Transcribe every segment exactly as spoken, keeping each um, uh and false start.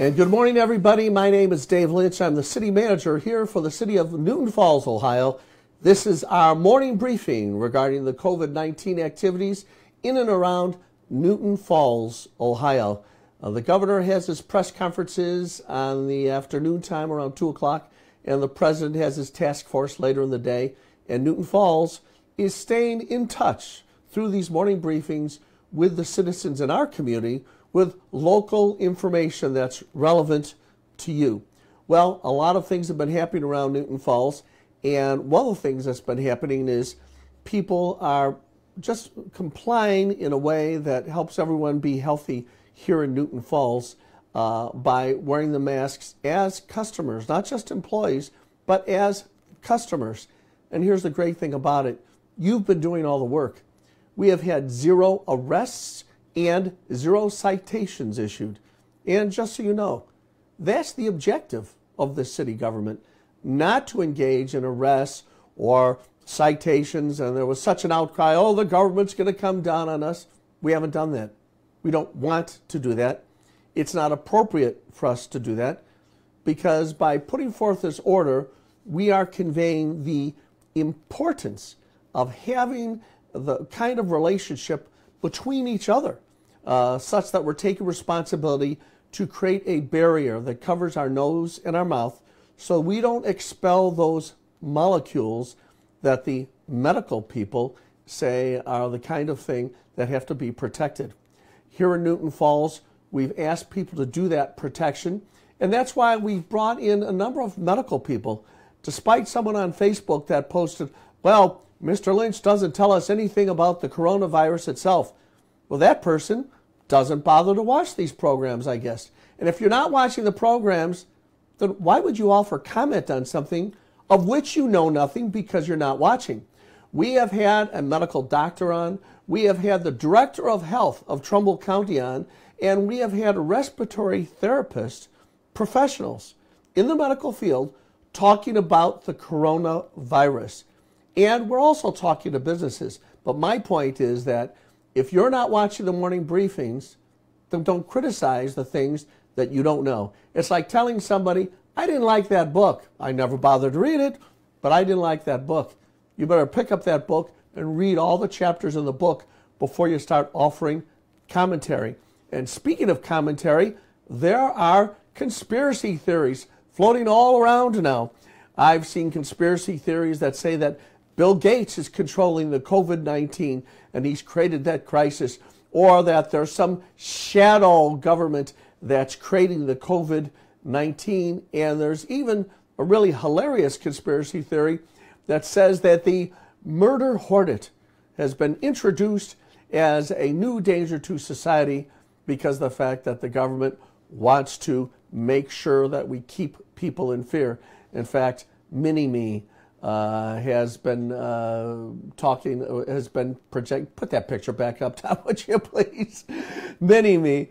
And good morning, everybody. My name is Dave Lynch. I'm the city manager here for the city of Newton Falls, Ohio. This is our morning briefing regarding the COVID nineteen activities in and around Newton Falls, Ohio. Uh, the governor has his press conferences on the afternoon time around two o'clock, and the president has his task force later in the day. And Newton Falls is staying in touch through these morning briefings with the citizens in our community with local information that's relevant to you. Well, a lot of things have been happening around Newton Falls, and one of the things that's been happening is people are just complying in a way that helps everyone be healthy here in Newton Falls uh, by wearing the masks as customers, not just employees, but as customers. And here's the great thing about it. You've been doing all the work. We have had zero arrests and zero citations issued. And just so you know, that's the objective of the city government, not to engage in arrests or citations. And there was such an outcry, oh, the government's going to come down on us. We haven't done that. We don't want to do that. It's not appropriate for us to do that, because by putting forth this order, we are conveying the importance of having the kind of relationship between each other, uh, such that we're taking responsibility to create a barrier that covers our nose and our mouth so we don't expel those molecules that the medical people say are the kind of thing that have to be protected. Here in Newton Falls, we've asked people to do that protection, and that's why we've brought in a number of medical people, despite someone on Facebook that posted, well, Mister Lynch doesn't tell us anything about the coronavirus itself. Well, that person doesn't bother to watch these programs, I guess. And if you're not watching the programs, then why would you offer comment on something of which you know nothing because you're not watching? We have had a medical doctor on. We have had the director of health of Trumbull County on. And we have had respiratory therapists, professionals in the medical field, talking about the coronavirus. And we're also talking to businesses. But my point is that if you're not watching the morning briefings, then don't criticize the things that you don't know. It's like telling somebody, I didn't like that book. I never bothered to read it, but I didn't like that book. You better pick up that book and read all the chapters in the book before you start offering commentary. And speaking of commentary, there are conspiracy theories floating all around now. I've seen conspiracy theories that say that Bill Gates is controlling the COVID nineteen and he's created that crisis, or that there's some shadow government that's creating the COVID nineteen. And there's even a really hilarious conspiracy theory that says that the murder hornet has been introduced as a new danger to society because of the fact that the government wants to make sure that we keep people in fear. In fact, Mini-Me uh, has been uh, talking, has been project. Put that picture back up, Tom, would you please? Mini-Me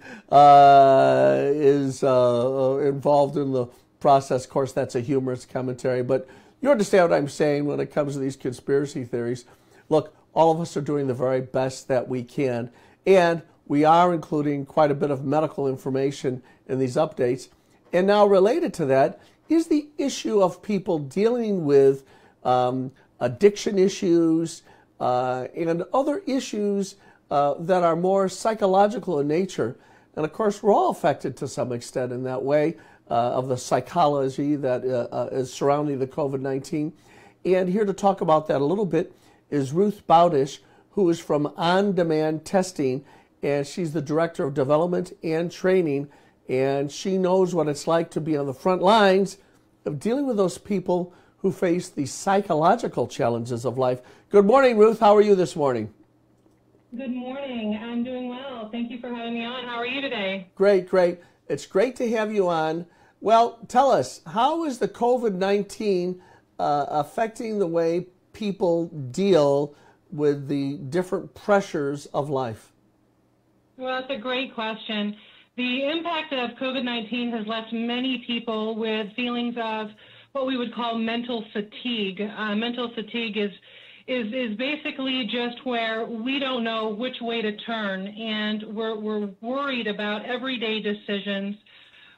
uh, is uh, involved in the process. Of course, that's a humorous commentary, but you understand what I'm saying when it comes to these conspiracy theories. Look, all of us are doing the very best that we can, and we are including quite a bit of medical information in these updates. And now related to that is the issue of people dealing with um, addiction issues uh, and other issues uh, that are more psychological in nature. And of course, we're all affected to some extent in that way uh, of the psychology that uh, uh, is surrounding the COVID nineteen. And here to talk about that a little bit is Ruth Bowdish, who is from On Demand Testing, and she's the Director of Development and Training, and she knows what it's like to be on the front lines of dealing with those people who face the psychological challenges of life. Good morning, Ruth. How are you this morning? Good morning. I'm doing well. Thank you for having me on. How are you today? Great, great. It's great to have you on. Well, tell us, how is the COVID nineteen uh, affecting the way people deal with the different pressures of life? Well, that's a great question. The impact of COVID nineteen has left many people with feelings of what we would call mental fatigue. Uh, mental fatigue is, is, is basically just where we don't know which way to turn, and we're, we're worried about everyday decisions.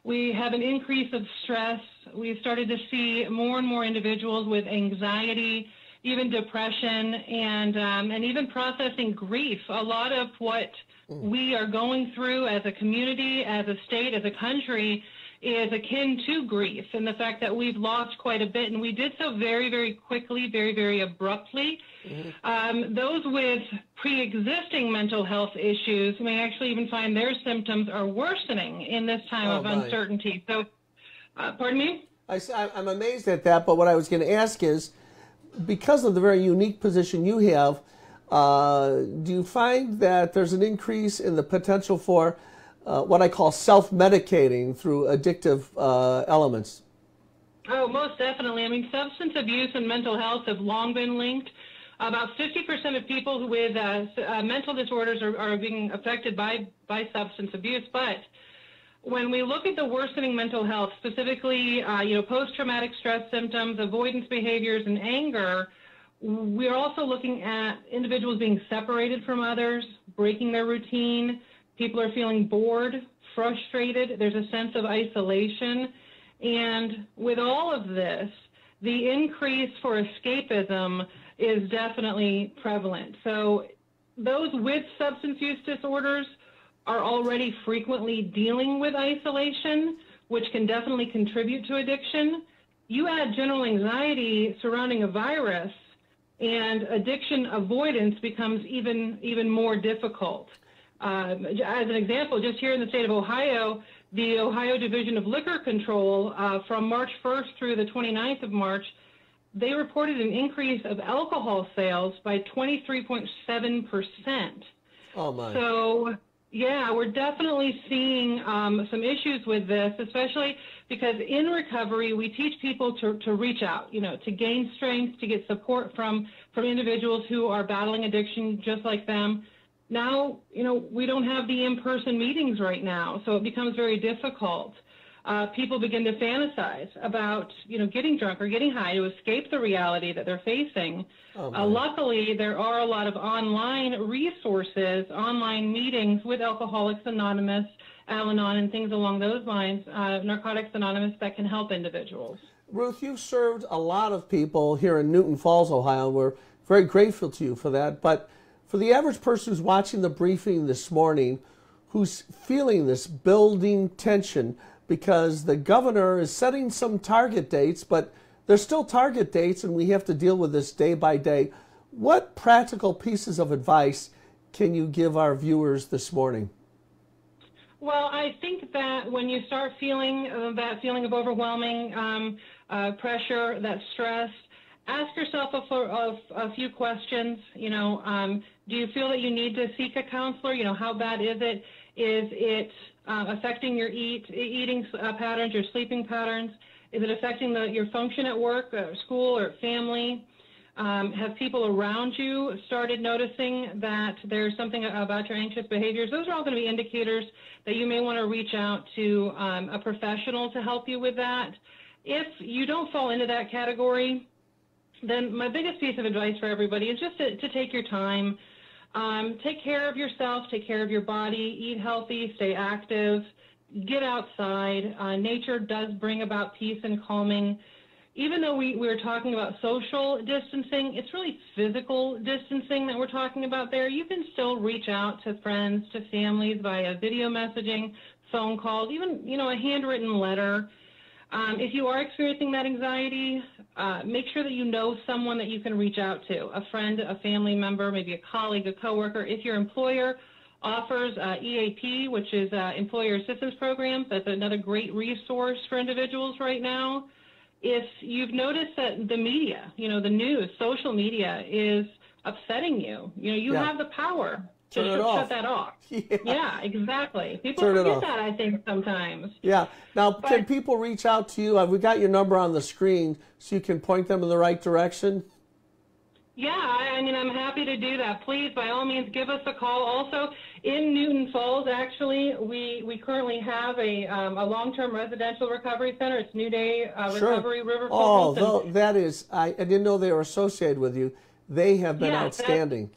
We have an increase of stress. We've started to see more and more individuals with anxiety, even depression, and um, and even processing grief. A lot of what we are going through as a community, as a state, as a country is akin to grief, and the fact that we've lost quite a bit, and we did so very, very quickly, very, very abruptly. Mm-hmm. Um, those with pre-existing mental health issues may actually even find their symptoms are worsening in this time oh, of my. uncertainty. So, uh, pardon me? I, I'm amazed at that, but what I was going to ask is, because of the very unique position you have, uh, do you find that there's an increase in the potential for uh, what I call self-medicating through addictive uh, elements? Oh, most definitely. I mean, substance abuse and mental health have long been linked. About fifty percent of people with uh, uh, mental disorders are, are being affected by, by substance abuse, but when we look at the worsening mental health, specifically, uh, you know, post-traumatic stress symptoms, avoidance behaviors, and anger, we're also looking at individuals being separated from others, breaking their routine. People are feeling bored, frustrated. There's a sense of isolation. And with all of this, the increase for escapism is definitely prevalent. So those with substance use disorders are already frequently dealing with isolation, which can definitely contribute to addiction. You add general anxiety surrounding a virus, and addiction avoidance becomes even, even more difficult. Um, as an example, just here in the state of Ohio, the Ohio Division of Liquor Control, uh, from March first through the twenty-ninth of March, they reported an increase of alcohol sales by twenty-three point seven percent. Oh, my. So, yeah, we're definitely seeing um, some issues with this, especially because in recovery, we teach people to, to reach out, you know, to gain strength, to get support from, from individuals who are battling addiction just like them. Now, you know, we don't have the in-person meetings right now, so it becomes very difficult. Uh, people begin to fantasize about, you know, getting drunk or getting high to escape the reality that they're facing. Oh, uh, luckily, there are a lot of online resources, online meetings with Alcoholics Anonymous, Al-Anon, and things along those lines, uh, Narcotics Anonymous, that can help individuals. Ruth, you've served a lot of people here in Newton Falls, Ohio. We're very grateful to you for that. But for the average person who's watching the briefing this morning, who's feeling this building tension because the governor is setting some target dates, but there's still target dates and we have to deal with this day by day, what practical pieces of advice can you give our viewers this morning? Well, I think that when you start feeling uh, that feeling of overwhelming um, uh, pressure, that stress, ask yourself a, a, a few questions. You know, um, do you feel that you need to seek a counselor? You know, how bad is it? Is it uh, affecting your eat, eating uh, patterns, your sleeping patterns? Is it affecting the, your function at work, or school, or family? Um, have people around you started noticing that there's something about your anxious behaviors? Those are all going to be indicators that you may want to reach out to um, a professional to help you with that. If you don't fall into that category, then my biggest piece of advice for everybody is just to, to take your time. Um, take care of yourself, take care of your body, eat healthy, stay active, get outside. Uh, nature does bring about peace and calming. Even though we, we're talking about social distancing, it's really physical distancing that we're talking about there. You can still reach out to friends, to families via video messaging, phone calls, even, you know, a handwritten letter. Um, if you are experiencing that anxiety, uh, make sure that you know someone that you can reach out to, a friend, a family member, maybe a colleague, a coworker. If your employer offers uh, E A P, which is uh, Employer Assistance Programs, that's another great resource for individuals right now. If you've noticed that the media, you know, the news, social media is upsetting you, you know, you yeah. have the power to Turn it sh- off. shut that off. Yeah, yeah exactly. People Turn forget that, I think, sometimes. Yeah. Now, but, can people reach out to you? Uh, we got your number on the screen, so you can point them in the right direction. Yeah, I, I mean, I'm happy to do that. Please, by all means, give us a call. Also, in Newton Falls, actually, we, we currently have a, um, a long-term residential recovery center. It's New Day uh, Sure. Recovery River Oh, Falls. though, that is, I, I didn't know they were associated with you. They have been yeah, outstanding.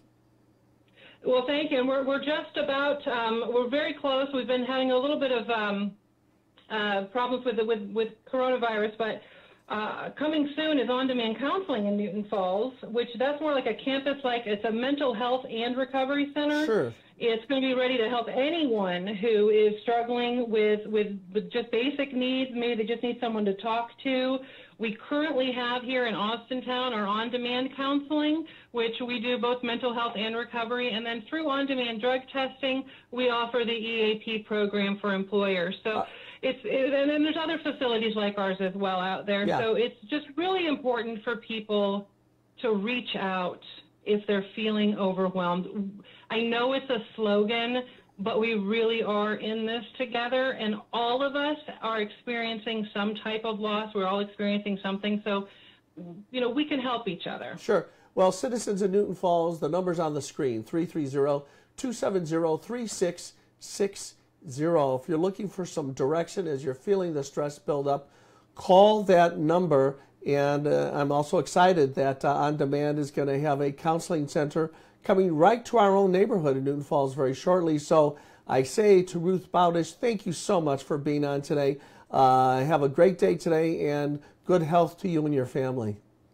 Well, thank you. And we're, we're just about, um, we're very close. We've been having a little bit of um, uh, problems with, the, with, with coronavirus, but uh, coming soon is on-demand counseling in Newton Falls, which that's more like a campus-like, it's a mental health and recovery center. Sure. It's going to be ready to help anyone who is struggling with, with, with just basic needs. Maybe they just need someone to talk to. We currently have here in Austintown our on-demand counseling, which we do both mental health and recovery. And then through on-demand drug testing, we offer the E A P program for employers. So uh, it's, it, and then there's other facilities like ours as well out there. Yeah. So it's just really important for people to reach out if they're feeling overwhelmed. I know it's a slogan, but we really are in this together, and all of us are experiencing some type of loss. We're all experiencing something, so, you know, we can help each other. Sure. Well, citizens of Newton Falls, the number's on the screen, three three zero, two seven zero, three six six zero. If you're looking for some direction as you're feeling the stress build up, call that number. And uh, I'm also excited that uh, On Demand is going to have a counseling center coming right to our own neighborhood in Newton Falls very shortly. So I say to Ruth Bowdish, thank you so much for being on today. Uh, have a great day today, and good health to you and your family.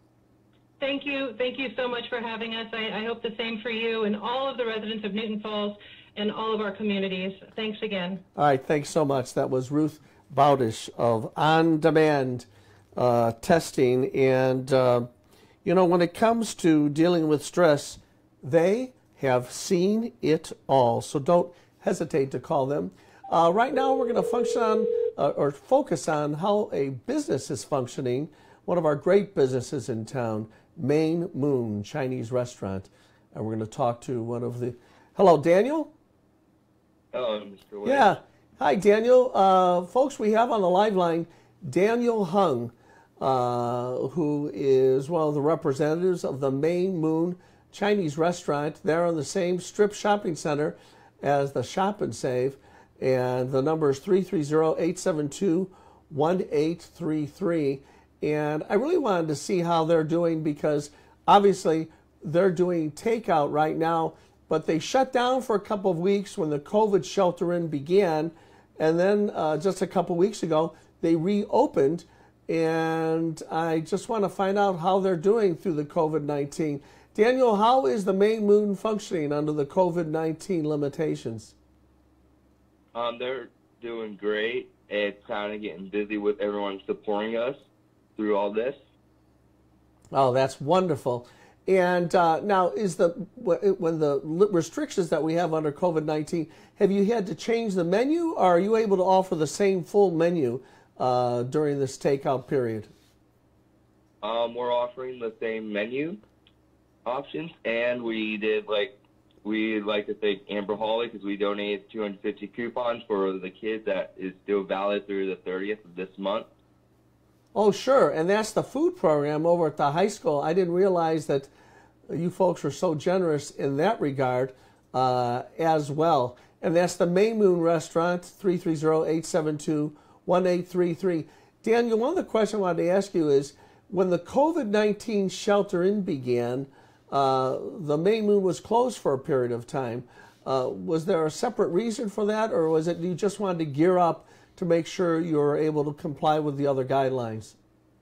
Thank you. Thank you so much for having us. I, I hope the same for you and all of the residents of Newton Falls and all of our communities. Thanks again. All right. Thanks so much. That was Ruth Bowdish of On Demand uh, Testing. And, uh, you know, when it comes to dealing with stress, they have seen it all. So don't hesitate to call them. Uh, right now, we're going to function on uh, or focus on how a business is functioning. One of our great businesses in town, Main Moon Chinese Restaurant. And we're going to talk to one of the... Hello, Daniel? Hello, Mister Wade. Yeah. Hi, Daniel. Uh, folks, we have on the live line Daniel Hung, uh, who is one of the representatives of the Main Moon Chinese Restaurant. They're on the same strip shopping center as the Shop and Save. And the number is three three zero, eight seven two, one eight three three. And I really wanted to see how they're doing, because obviously they're doing takeout right now, but they shut down for a couple of weeks when the COVID shelter-in began. And then uh, just a couple of weeks ago, they reopened. And I just want to find out how they're doing through the COVID nineteen. Daniel, how is the Main Moon functioning under the COVID nineteen limitations? Um, they're doing great. It's kind of getting busy with everyone supporting us through all this. Oh, that's wonderful. And uh, now, is the when the restrictions that we have under COVID nineteen, have you had to change the menu, or are you able to offer the same full menu uh, during this takeout period? Um, we're offering the same menu options, and we did like we'd like to thank Amber Hawley because we donated two hundred fifty coupons for the kids that is still valid through the thirtieth of this month. Oh, sure. And that's the food program over at the high school. I didn't realize that you folks were so generous in that regard uh, as well. And that's the Main Moon Restaurant, three three zero, eight seven two, one eight three three. Daniel, one of the questions I wanted to ask you is, when the COVID nineteen shelter-in began, uh, the Main Moon was closed for a period of time. Uh, was there a separate reason for that, or was it you just wanted to gear up to make sure you were able to comply with the other guidelines?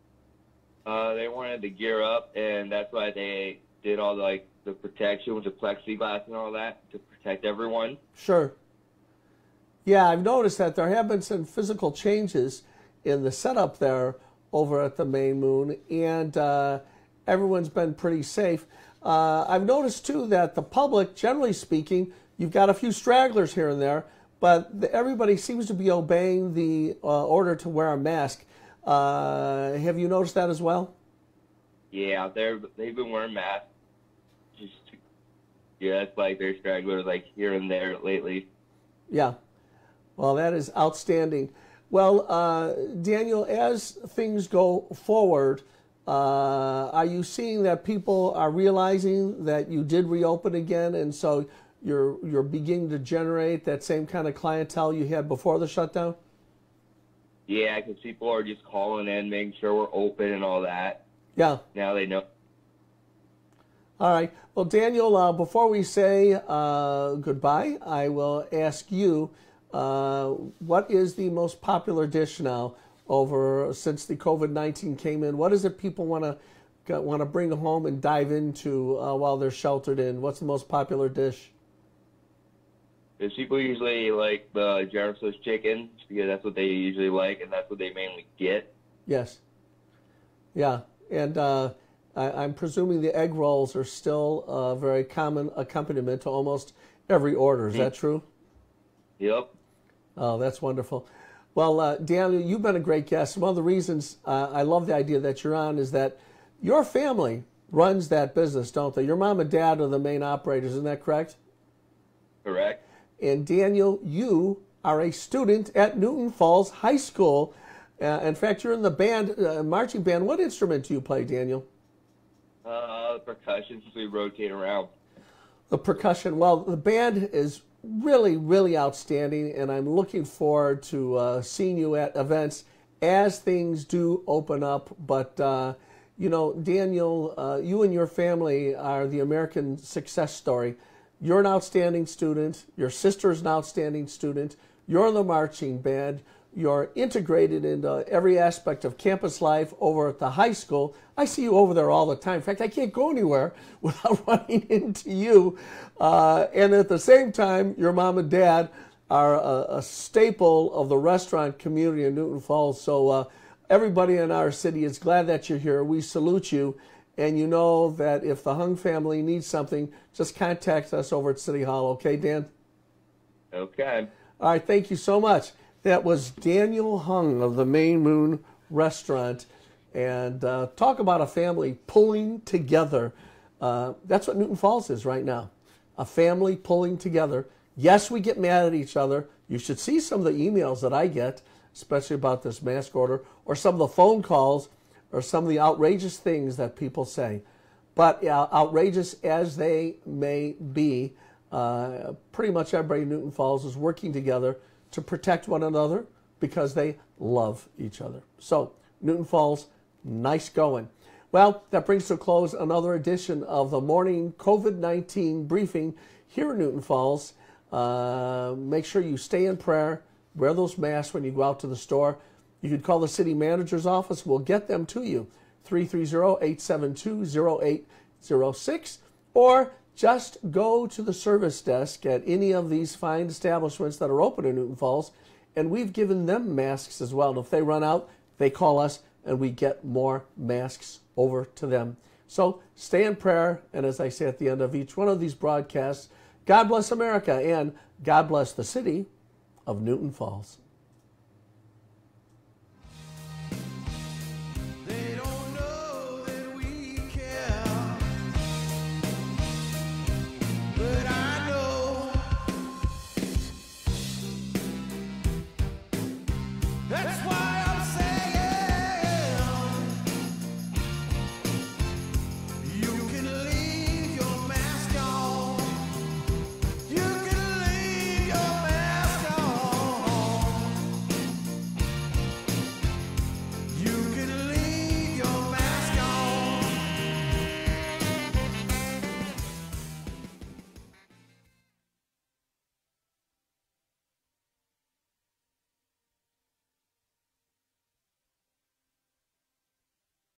Uh, they wanted to gear up, and that's why they did all the, like the protection with the plexiglass and all that to protect everyone. Sure. Yeah, I've noticed that there have been some physical changes in the setup there over at the Main Moon, and uh, everyone's been pretty safe. Uh, I've noticed, too, that the public, generally speaking, you've got a few stragglers here and there, but the, everybody seems to be obeying the uh, order to wear a mask. Uh, have you noticed that as well? Yeah, they're they've been wearing masks. Just yeah, it's like there's stragglers like here and there lately. Yeah, well, that is outstanding. Well, uh, Daniel, as things go forward, uh, are you seeing that people are realizing that you did reopen again, and so you're you're beginning to generate that same kind of clientele you had before the shutdown? Yeah, because people are just calling in, making sure we're open and all that. Yeah. Now they know. All right. Well, Daniel, uh, before we say uh, goodbye, I will ask you, uh, what is the most popular dish now over since the COVID nineteen came in? What is it people want to want to bring home and dive into uh, while they're sheltered in? What's the most popular dish? Because people usually like the General Tso's chicken because that's what they usually like, and that's what they mainly get. Yes. Yeah, and uh, I, I'm presuming the egg rolls are still a very common accompaniment to almost every order. Is mm-hmm. that true? Yep. Oh, that's wonderful. Well, uh, Daniel, you've been a great guest. One of the reasons uh, I love the idea that you're on is that your family runs that business, don't they? Your mom and dad are the main operators, isn't that correct? Correct. And Daniel, you are a student at Newton Falls High School. Uh, in fact, you're in the band, uh, marching band. What instrument do you play, Daniel? Uh, percussion, since we rotate around. The percussion. Well, the band is really, really outstanding, and I'm looking forward to uh, seeing you at events as things do open up. But, uh, you know, Daniel, uh, you and your family are the American success story. You're an outstanding student. Your sister's an outstanding student. You're in the marching band. You're integrated into every aspect of campus life over at the high school. I see you over there all the time. In fact, I can't go anywhere without running into you. Uh, and at the same time, your mom and dad are a, a staple of the restaurant community in Newton Falls. So uh, everybody in our city is glad that you're here. We salute you. And you know that if the Hung family needs something, just contact us over at City Hall. Okay, Dan? Okay. All right, thank you so much. That was Daniel Hung of the Main Moon Restaurant. And uh, talk about a family pulling together. Uh, that's what Newton Falls is right now. A family pulling together. Yes, we get mad at each other. You should see some of the emails that I get, especially about this mask order, or some of the phone calls, or some of the outrageous things that people say. But uh, outrageous as they may be, uh, pretty much everybody in Newton Falls is working together to protect one another because they love each other. So, Newton Falls, nice going. Well, that brings to a close another edition of the morning COVID nineteen briefing here in Newton Falls. Uh, make sure you stay in prayer, wear those masks when you go out to the store. You can call the city manager's office. We'll get them to you, three three zero, eight seven two, zero eight zero six, or just go to the service desk at any of these fine establishments that are open in Newton Falls, and we've given them masks as well. And if they run out, they call us, and we get more masks over to them. So stay in prayer, and as I say at the end of each one of these broadcasts, God bless America, and God bless the city of Newton Falls.